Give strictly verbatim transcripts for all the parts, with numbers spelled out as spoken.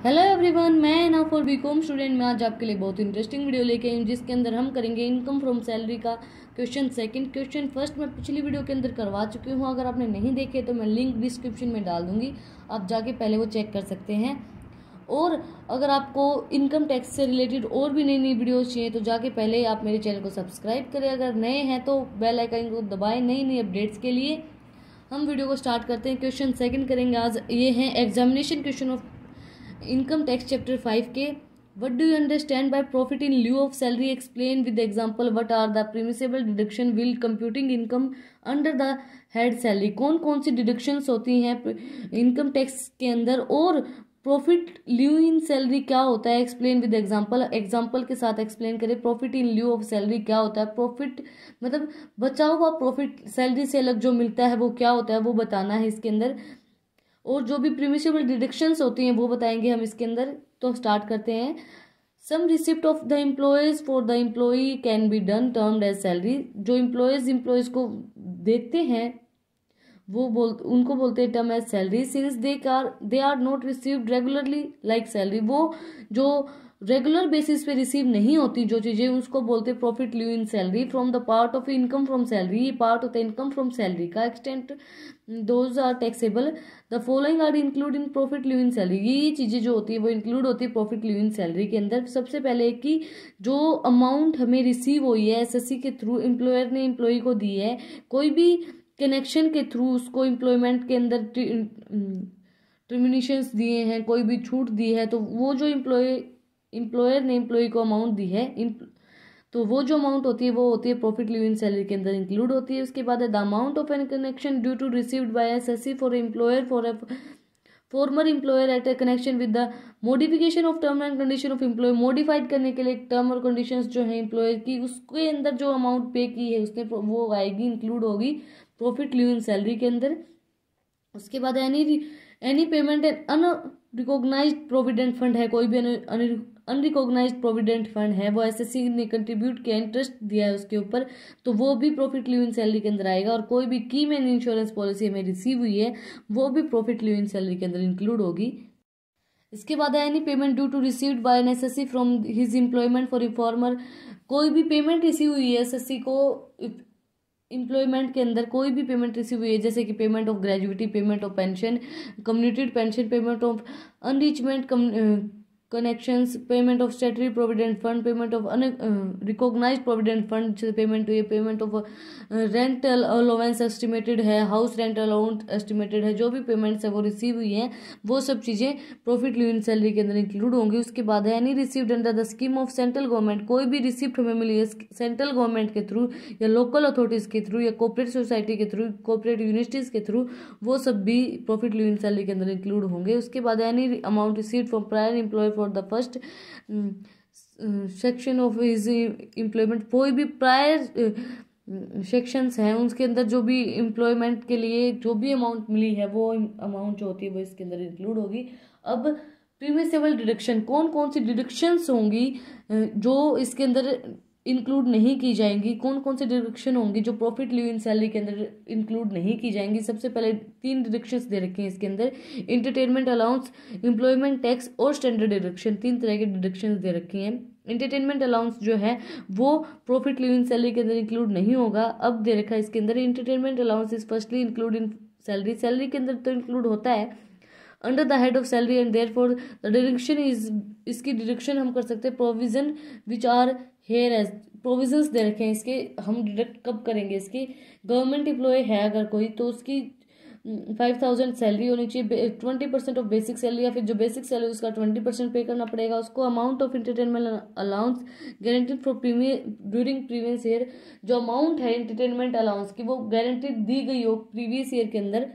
Hello everyone, मैं ना for BCom student में आज आपके लिए बहुत इंटरेस्टिंग वीडियो लेके आई हूँ जिसके अंदर हम करेंगे इनकम फ्रॉम सैलरी का क्वेश्चन सेकंड। क्वेश्चन फर्स्ट मैं पिछली वीडियो के अंदर करवा चुकी हूँ। अगर आपने नहीं देखे तो मैं लिंक डिस्क्रिप्शन में डाल दूंगी, आप जाके पहले वो चेक कर सकते हैं। और अगर आपको इनकम टैक्स से रिलेटेड और भी नई नई वीडियोस चाहिए तो जाके पहले आप मेरे चैनल को सब्सक्राइब करें। अगर नए हैं तो बेल आइकन को दबाएं नई नई अपडेट्स के लिए। हम वीडियो को स्टार्ट करते हैं। क्वेश्चन सेकंड करेंगे आज। ये हैं examination question of income tax chapter five के। What do you understand by profit in lieu of salary, explain with example what are the permissible deduction will computing income under the head salary. कौन कौन सी deductions होती हैं income tax के अंदर, और profit lieu in salary क्या होता है, एक्सप्लेन विद एग्जांपल। एग्जांपल के साथ एक्सप्लेन करें। Profit in lieu of salary क्या होता है, प्रॉफिट मतलब बचा हुआ प्रॉफिट सैलरी से अलग जो मिलता है वो क्या होता है वो बताना है इसके अंदर। और जो भी प्रिमिसिबल डिडक्शंस होती हैं वो बताएंगे हम इसके अंदर। तो स्टार्ट करते हैं। Some receipt of the employees for the employee can be done termed as salary. जो एम्प्लॉयज एम्प्लॉयज को देते हैं वो बोल उनको बोलते हैं term as salary. Since they are they are not received regularly like salary, वो जो रेगुलर बेसिस पे रिसीव नहीं होती जो चीजें उसको बोलते हैं profit lieu in salary. From the part of income from salary, ये पार्ट होता है इनकम फ्रॉम सैलरी का। Extent those are taxable. The following are include in profit lieu in salary. ये चीजें जो होती है वो इंक्लूड होती है प्रॉफिट ल्यू इन सैलरी के अंदर। सबसे पहले कि जो अमाउंट हमें रिसीव हुई है एसएससी के थ्रू, एम्प्लॉयर ने एम्प्लॉय को दी है, कोई भी कनेक्शन के थ्रू उसको एम्प्लॉयमेंट के अंदर टर्मिनेशंस दिए हैं, कोई भी छूट दी है, तो वो जो एम्प्लॉय एम्प्लॉयर ने एम्प्लॉय को अमाउंट दी है तो वो जो अमाउंट होती है वो होती है प्रॉफिट ल्यू इन सैलरी के अंदर इंक्लूड होती है। उसके बाद है the amount of an connection due to received by SSC for employer for a former employer at a connection with the modification of term and condition of employ. Modified करने के लिए टर्म और conditions जो है employer की, उसके अंदर जो अमाउंट पे की है उसने वो आएगी, इंक्लूड होगी प्रॉफिट ल्यू इन सैलरी के अंदर। उसके बाद any any payment and unrecognised provident fund है, कोई भी अनरिकॉग्नाइज्ड प्रोविडेंट फंड है वो एसएससी ने कंट्रीब्यूट किया, इंटरेस्ट दिया है उसके ऊपर, तो वो भी प्रॉफिट ल्यू इन सैलरी के अंदर आएगा। और कोई भी की मैन इंश्योरेंस पॉलिसी हमें रिसीव हुई है वो भी प्रॉफिट ल्यू इन सैलरी के अंदर इंक्लूड होगी। इसके बाद any payment due to received by an assessee from his employment for informer. कोई भी पेमेंट रिसीव हुई है एसएससी को एम्प्लॉयमेंट के अंदर, कोई भी पेमेंट रिसीव हुई है जैसे कि payment of gratuity, payment of pension, commuted pension, payment of enrichment connections, payment of statutory provident fund, payment of recognised provident fund से पेमेंट हुई है, payment of rental allowance estimated है, हाउस रेंटल अलाउंस एस्टिमेटेड है, जो भी payments है वो receive हुई हैं वो सब चीज़ें प्रॉफिट ल्यू इन सैलरी के अंदर इंक्लूड होंगी। उसके बाद है any received under the scheme of central government. कोई भी रिसिप्ट हमें मिली है सेंट्रल गवर्नमेंट के थ्रू या लोकल अथॉरिटीज़ के थ्रू या कोऑपरेटिव सोसाइटी के थ्रू, कोऑपरेटिव यूनिवर्सिटीज़ के थ्रू, वो सब भी प्रॉफिट ल्यू इन सैलरी के अंदर इंक्लूड होंगे। उसके बाद any amount received from prior employ for the first section of his employment. कोई भी प्रायर सेक्शंस हैं उसके अंदर जो भी एम्प्लॉयमेंट के लिए जो भी अमाउंट मिली है वो अमाउंट जो होती है वो इसके अंदर इंक्लूड होगी। अब प्रीमिसिबल डिडक्शन, कौन कौन सी डिडक्शंस होंगी जो इसके अंदर इंक्लूड नहीं की जाएंगी, कौन कौन सी डिडक्शन होंगी जो प्रॉफिट ल्यू इन सैलरी के अंदर इंक्लूड नहीं की जाएंगी। सबसे पहले तीन डिडक्शंस दे रखे हैं इसके अंदर, इंटरटेनमेंट अलाउंस, एम्प्लॉयमेंट टैक्स और स्टैंडर्ड डिडक्शन। तीन तरह के डिडक्शंस दे रखे हैं। इंटरटेनमेंट अलाउंस जो है वो प्रॉफिट ल्यू इन सैलरी के अंदर इंक्लूड नहीं होगा। अब दे रखा है इसके अंदर entertainment allowance is firstly include in salary. Salary के अंदर तो इंक्लूड होता है under the head of salary and there for the deduction is, इसकी डिडक्शन हम कर सकते हैं provision which are here as. Provisions दे रखे हैं इसके, हम डिडक्ट कब करेंगे इसकी। गवर्नमेंट एम्प्लॉय है अगर कोई तो उसकी फाइव थाउजेंड सैलरी होनी चाहिए, twenty percent of basic salary या फिर जो बेसिक सैलरी उसका ट्वेंटी परसेंट पे करना पड़ेगा उसको। Amount of entertainment allowance guaranteed for premium during previous year. जो अमाउंट है इंटरटेनमेंट अलाउंस की वो गारंटीड दी गई हो प्रीवियस ईयर के अंदर,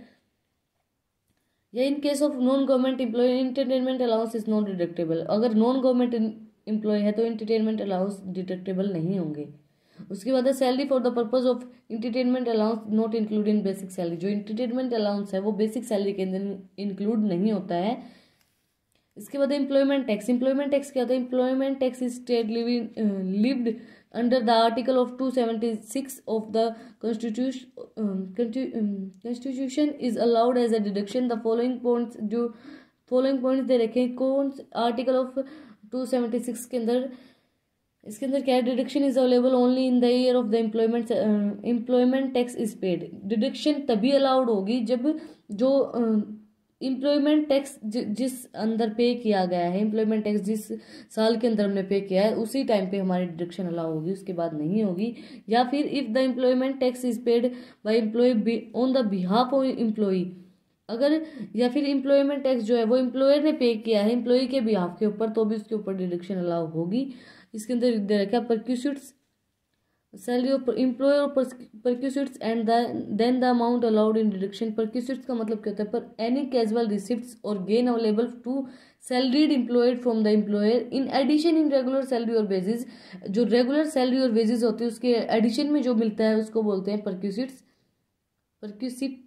या in case of non government employ entertainment allowance is not deductible. अगर नॉन गवर्नमेंट एम्प्लॉय है तो इंटरटेनमेंट अलाउंस डिडक्टेबल नहीं होंगे। उसके बाद है salary for the purpose of entertainment allowance not include in basic salary. जो इंटरटेनमेंट अलाउंस है वो बेसिक सैलरी के अंदर इंक्लूड नहीं होता है। इसके बाद एम्प्लॉयमेंट टैक्स। एम्प्लॉयमेंट टैक्स क्या होता है? Employment tax is state levied under the article of two seventy-six of the constitution um, constitution is allowed as a deduction. The following points do following points दे रखे हैं। कौन article of two seventy six के अंदर, इसके अंदर क्या है, deduction is available only in the year of the employment employment tax is paid. Deduction तभी अलाउड होगी जब जो एम्प्लॉयमेंट uh, टैक्स जिस अंदर पे किया गया है, एम्प्लॉयमेंट टैक्स जिस साल के अंदर हमने पे किया है उसी टाइम पे हमारी डिडक्शन अलाउ होगी, उसके बाद नहीं होगी। या फिर if the employment tax is paid by employ on the behalf of employ, अगर या फिर एम्प्लॉयमेंट टैक्स जो है वो एम्प्लॉयर ने पे किया है एम्प्लॉय के बिहाफ के ऊपर, तो भी उसके ऊपर डिडक्शन अलाउ होगी। इसके अंदर दे रखा है परक्यूसिट्स सैलरी ऑफ एम्प्लॉयर और perquisites and then the amount allowed in deduction. Perquisites का मतलब क्या होता है, पर एनी कैजुअल रिसिप्ट्स और gain available to salaried employed from the employer in addition in regular salary और वेजेस। जो रेगुलर सैलरी और वेजेस होती है उसके एडिशन में जो मिलता है उसको बोलते हैं परक्यूसिट्स, परक्यूसिट।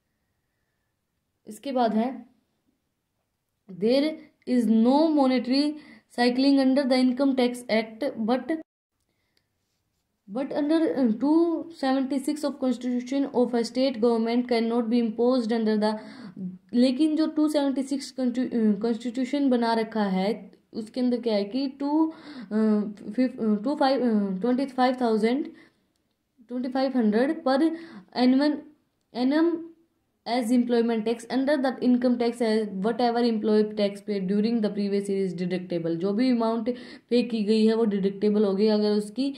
इसके बाद है there is no monetary ceiling under the income tax act but but under two seventy six of constitution of a state government can not be imposed under the, लेकिन जो टू सेवेंटी सिक्स कॉन्स्टिट्यूशन बना रखा है उसके अंदर क्या है कि two two five twenty five thousand twenty five hundred per एनवन annum as employment tax under the income tax as whatever employee tax paid during the previous year is deductible। जो भी अमाउंट पे की गई है वो डिडक्टेबल होगी अगर उसकी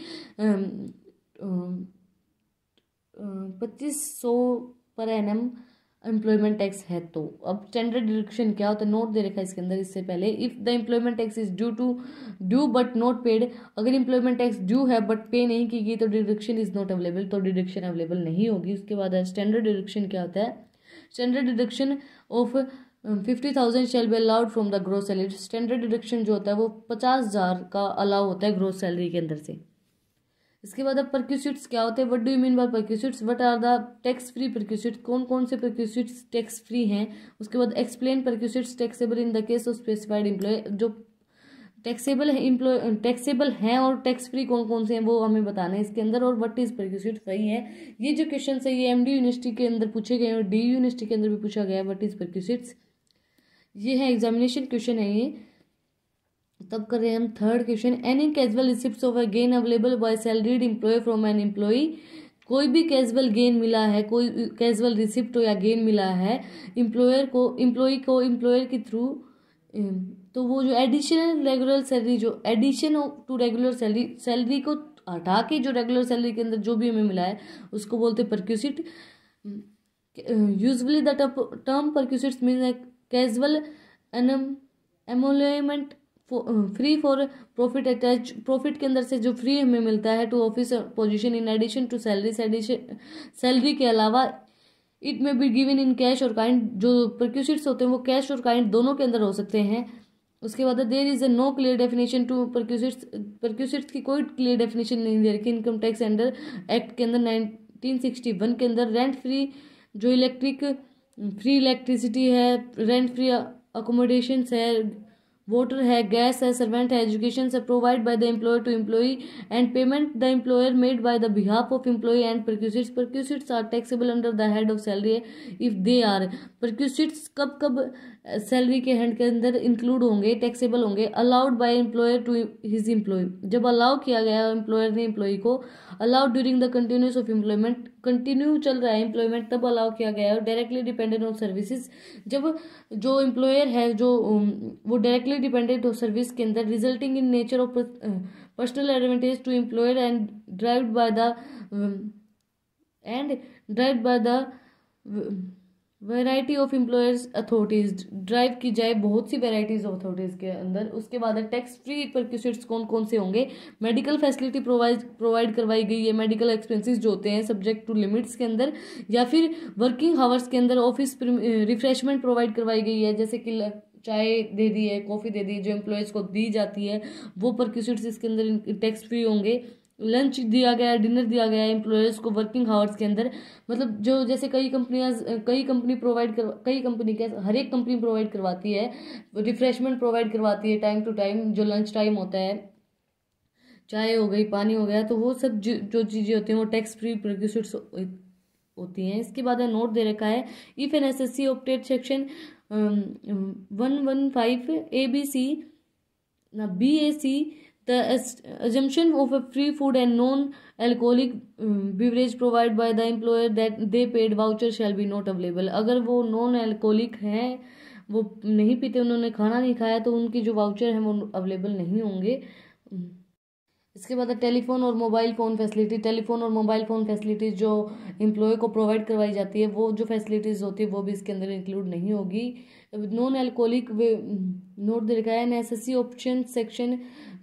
पच्चीस सौ पर एनम एम्प्लॉयमेंट टैक्स है तो। अब स्टैंडर्ड डिडक्शन क्या होता है, नोट दे रखा है इसके अंदर इससे पहले। If the employment tax is due to due but not paid, अगर एम्प्लॉयमेंट टैक्स ड्यू है बट पे नहीं की गई तो डिडक्शन इज नॉट अवेलेबल, तो डिडक्शन अवेलेबल नहीं होगी। उसके बाद स्टैंडर्ड डिडक्शन क्या होता है, standard deduction of fifty thousand shall be allowed from the gross salary. Standard deduction जो होता है वो पचास हजार का अलाउ होता है ग्रोस सैलरी के अंदर से। इसके बाद अब परक्यूसिट्स क्या होते हैं, what do you mean by perquisites, what are the tax free perquisites, कौन कौन से परक्यूसिट्स टैक्स फ्री हैं। उसके बाद explain perquisites taxable in the case of specified employ, जो टैक्सेबल है एम्प्लॉय टैक्सेबल हैं और टैक्स फ्री कौन कौन से हैं वो हमें बताना है इसके अंदर। और व्हाट इज परक्यूसिट्स वही है। ये जो क्वेश्चन है ये एमडी यूनिवर्सिटी के अंदर पूछे गए और डी यूनिवर्सिटी के अंदर भी पूछा गया है व्हाट इज परक्यूसिट्स। ये है एग्जामिनेशन क्वेश्चन है ये। तब कर रहे हैं हम third question, any casual receipts of a gain available by salaried employ from an employ. कोई भी कैजुअल गेन मिला है, कोई कैजुअल रिसिप्ट या गेन मिला है एम्प्लॉयर को एम्प्लॉय को एम्प्लॉयर के थ्रू, तो वो जो एडिशनल रेगुलर सैलरी, जो addition to regular salary, salary को हटा के जो रेगुलर सैलरी के अंदर जो भी हमें मिला है उसको बोलते हैं perquisite. Usually the term perquisites mean casual emolument free for profit attach, profit के अंदर से जो फ्री हमें मिलता है to office position in addition to salary, salary के अलावा। It may be given in cash और काइंड, जो परक्यूसिट्स होते हैं वो कैश और काइंड दोनों के अंदर हो सकते हैं। उसके बाद there is a no clear definition to perquisites, perquisites की कोई क्लियर डेफिनेशन नहीं दे रखी इनकम टैक्स अंडर एक्ट के अंदर नाइनटीन सिक्सटी वन के अंदर। रेंट फ्री जो इलेक्ट्रिक फ्री इलेक्ट्रिसिटी है, रेंट फ्री अकोमोडेशन है, वाटर है, गैस है, सर्वेंट है, एजुकेशन है, provide by the employer to employee and payment the employer made by the behalf of employee and perquisites. Perquisites are taxable under the head of salary if they are. परक्यूसिट्स कब कब salary के head के अंदर include होंगे, taxable होंगे, allowed by employer to his employ, जब allow किया गया एम्प्लॉयर ने एम्प्लॉय को, allowed during the continuous of employment, continue चल रहा है एम्प्लॉयमेंट तब अलाउ किया गया है। डायरेक्टली डिपेंडेंट ऑन सर्विसेज, जब जो एम्प्लॉयर है जो वो डायरेक्टली डिपेंडेंट हो सर्विस के अंदर, resulting in nature of personal advantage to employer and derived by the and derived by the variety of employers authorities, derive की जाए बहुत सी वैरायटीज ऑफ अथॉरिटीज के अंदर। उसके बाद टैक्स फ्री परक्यूसिट्स कौन कौन से होंगे, मेडिकल फैसिलिटी प्रोवाइड प्रोवाइड करवाई गई है, मेडिकल एक्सपेंसेस जो होते हैं सब्जेक्ट टू लिमिट्स के अंदर, या फिर वर्किंग आवर्स के अंदर ऑफिस रिफ्रेशमेंट प्रोवाइड करवाई गई है, जैसे कि चाय दे दी है, कॉफ़ी दे दी, जो एम्प्लॉयज़ को दी जाती है वो परक्यूसिट्स इसके अंदर टैक्स फ्री होंगे। लंच दिया गया है, डिनर दिया गया है एम्प्लॉयर्स को वर्किंग आवर्स के अंदर, मतलब जो जैसे कई कंपनियां कई कंपनी प्रोवाइड कर कई कंपनी के हर एक कंपनी प्रोवाइड करवाती है, रिफ्रेशमेंट प्रोवाइड करवाती है टाइम टू टाइम, जो लंच टाइम होता है, चाय हो गई, पानी हो गया, तो वो सब जो चीज़ें होती हैं वो टैक्स फ्री परक्यूसिट्स होती हैं। इसके बाद नोट दे रखा है, if an assessee opted section one one five A B C B A C the assumption of a free food and non-alcoholic beverage provided by the employer that they paid voucher shall be not available। अगर वो non alcoholic हैं, वो नहीं पीते, उन्होंने खाना नहीं खाया, तो उनकी जो वाउचर हैं वो अवेलेबल नहीं होंगे। इसके बाद टेलीफोन और मोबाइल फ़ोन फैसिलिटी, टेलीफोन और मोबाइल फ़ोन फैसिलिटीज़ जो एम्प्लॉय को प्रोवाइड करवाई जाती है, वो जो फैसिलिटीज़ होती है वो भी इसके अंदर इंक्लूड नहीं होगी। नॉन अल्कोहलिक नोट दे रखा है, an assessee option section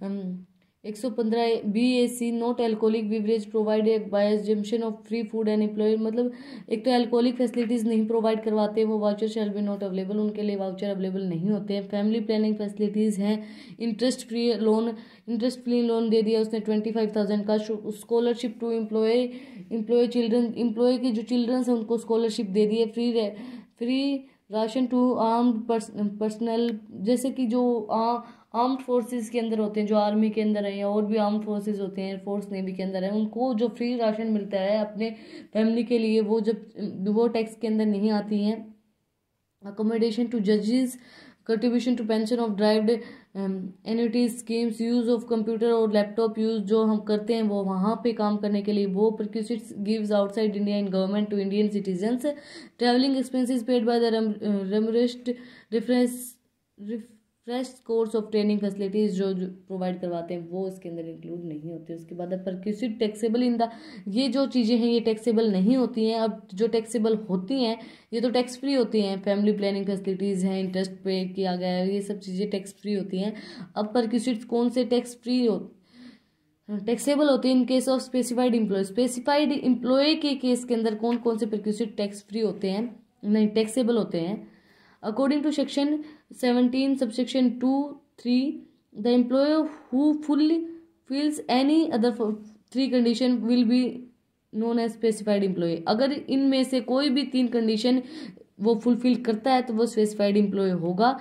एक सौ पंद्रह B A C not alcoholic beverage provided by exemption of free food and employ, मतलब एक तो अल्कोहलिक फैसिलिटीज़ नहीं प्रोवाइड करवाते, वो voucher shall be not available, उनके लिए वाउचर अवेलेबल नहीं होते हैं। फैमिली प्लानिंग फैसिलिटीज़ हैं, interest free loan, interest free loan दे दिया उसने ट्वेंटी फाइव थाउजेंड का। Scholarship to employ employ children, employ की जो चिल्ड्रंस हैं उनको स्कॉलरशिप दे दी है। Free free ration to armed personnel, जैसे कि जो आ आर्म्ड फोर्सेस के अंदर होते हैं, जो आर्मी के अंदर है या और भी आर्म्ड फोर्सेस होते हैं, एयरफोर्स नेवी के अंदर है, उनको जो फ्री राशन मिलता है अपने फैमिली के लिए, वो जब वो टैक्स के अंदर नहीं आती हैं। अकोमोडेशन टू जजेस, contribution to pension of derived annuities schemes, use of computer और लैपटॉप यूज़ जो हम करते हैं वो वहाँ पे काम करने के लिए, वो perquisites gives outside India in government to Indian citizens. Travelling expenses paid by the रेमरेस्ट reference fresh course of training facilities जो प्रोवाइड करवाते हैं वो इसके अंदर इंक्लूड नहीं होती। उसके बाद परक्यूसिट टैक्सेबल इन द, ये जो चीज़ें हैं ये टैक्सेबल नहीं होती हैं। अब जो टैक्सेबल होती हैं ये तो टैक्स फ्री होती हैं, फैमिली प्लानिंग फैसिलिटीज़ हैं, इंटरेस्ट पे किया गया है, ये सब चीज़ें टैक्स फ्री होती हैं। अब परक्यूसिट कौन से टैक्स फ्री हो टैक्सेबल होती है in case of specified employ, specified employ के केस के अंदर कौन कौन से परक्यूसिट टैक्स फ्री होते हैं, नहीं टैक्सेबल होते हैं। According to section seventeen subsection two three, the employer who fully fills any other three condition will be known as specified employee। अगर इनमें से कोई भी तीन कंडीशन वो फुलफिल करता है तो वो स्पेसिफाइड एम्प्लॉय होगा।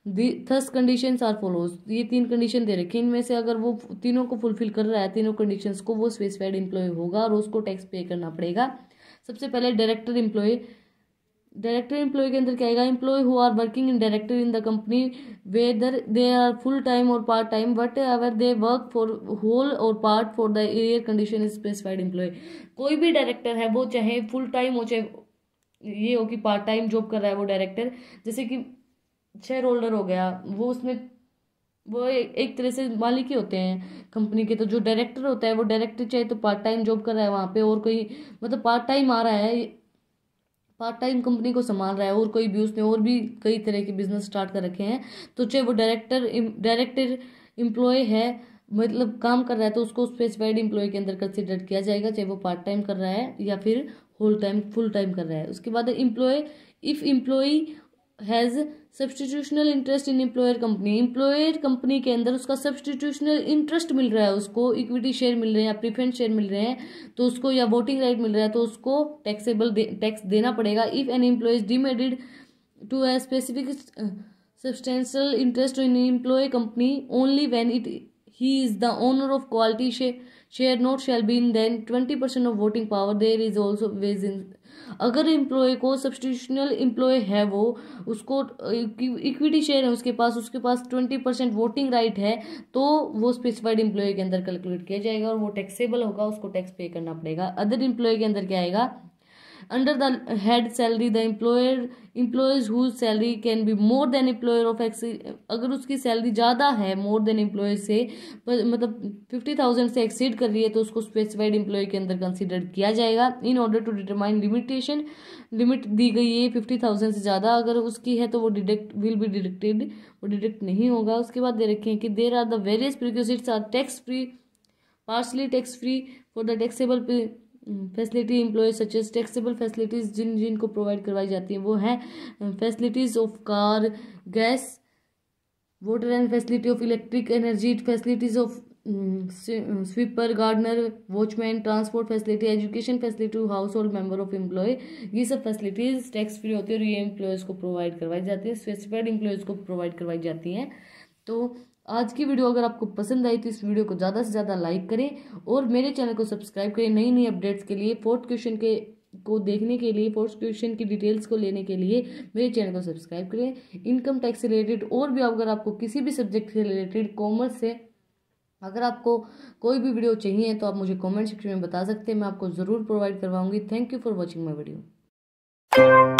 थस कंडीशंस आर फॉलोज, ये तीन कंडीशन दे रखी हैं, इनमें से अगर वो तीनों को फुलफिल कर रहा है, तीनों कंडीशंस को, वो स्पेसिफाइड एम्प्लॉय होगा और उसको टैक्स पे करना पड़ेगा। सबसे पहले डायरेक्टर एम्प्लॉय, डायरेक्टर एम्प्लॉय के अंदर क्या आएगा, employ who are working in director in the company whether they are full time और part time whatever they work for whole और part for the air condition is specified employ. कोई भी director है वो चाहे full time हो चाहे ये हो कि पार्ट टाइम जॉब कर रहा है वो डायरेक्टर, जैसे कि शेयर होल्डर हो गया, वो उसमें वो एक तरह से मालिक ही होते हैं कंपनी के। तो जो डायरेक्टर होता है वो डायरेक्टर चाहे तो पार्ट टाइम जॉब कर रहा है वहाँ पे, और कोई मतलब पार्ट टाइम आ रहा है, पार्ट टाइम कंपनी को संभाल रहा है, और कोई भी उसने और भी कई तरह के बिजनेस स्टार्ट कर रखे हैं, तो चाहे वो डायरेक्टर डायरेक्टर एम्प्लॉय है, मतलब काम कर रहा है, तो उसको स्पेसिफाइड एम्प्लॉय के अंदर कंसिडर किया जाएगा, चाहे वो पार्ट टाइम कर रहा है या फिर होल टाइम फुल टाइम कर रहा है। उसके बाद employ, if employ has substitutional interest in employer company, employer company के अंदर उसका सब्सटीट्यूशनल इंटरेस्ट मिल रहा है, उसको इक्विटी शेयर मिल रहे हैं या प्रीफरेंस शेयर मिल रहे हैं, तो उसको या वोटिंग राइट मिल रहा है, तो उसको टैक्सेबल टैक्स देना पड़ेगा। If an employ is deemed to a specific substantial interest in employ company only when it he is the owner of quality share not shall be in than twenty percent of voting power there is also wage in. अगर employ को substitutional employ है, वो उसको equity share है उसके पास, उसके पास ट्वेंटी परसेंट वोटिंग राइट है, तो वो स्पेसिफाइड एम्प्लॉय के अंदर कैलकुलेट किया जाएगा और वो टैक्सेबल होगा, उसको टैक्स पे करना पड़ेगा। अदर एम्प्लॉय के अंदर क्या आएगा, under the head salary the employer employees whose salary can be more than employer of X, अगर उसकी सैलरी ज़्यादा है मोर देन एम्प्लॉय से, मतलब फिफ्टी थाउजेंड से एक्सीड कर रही है, तो उसको स्पेसिफाइड एम्प्लॉय के अंदर कंसीडर किया जाएगा। In order to determine limitation, limit दी गई है फिफ्टी थाउजेंड से ज़्यादा अगर उसकी है तो वो डिडक्ट विल बी डिडक्टेड, वो डिडक्ट नहीं होगा। उसके बाद दे रखे हैं कि there are the various perquisites are tax free, partially tax free for the taxable facility employ such as, taxable facilities जिन जिनको प्रोवाइड करवाई जाती हैं वो हैं facilities of car, gas, water and facility of electric energy, facilities of sweeper, gardener, watchman, transport facility, education facility to household member of employ, ये सब facilities tax free होती है और ये एम्प्लॉयज़ को प्रोवाइड करवाई जाती है, स्पेसिफाइड एम्प्लॉयज़ को प्रोवाइड करवाई जाती हैं। तो आज की वीडियो अगर आपको पसंद आई तो इस वीडियो को ज़्यादा से ज़्यादा लाइक करें और मेरे चैनल को सब्सक्राइब करें नई नई अपडेट्स के लिए। फोर्थ क्वेश्चन के को देखने के लिए, फोर्थ क्वेश्चन की डिटेल्स को लेने के लिए मेरे चैनल को सब्सक्राइब करें। इनकम टैक्स से रिलेटेड और भी अगर आपको किसी भी सब्जेक्ट से रिलेटेड, कॉमर्स से अगर आपको कोई भी वीडियो चाहिए तो आप मुझे कमेंट सेक्शन में बता सकते हैं, मैं आपको ज़रूर प्रोवाइड करवाऊंगी। Thank you for watching my video.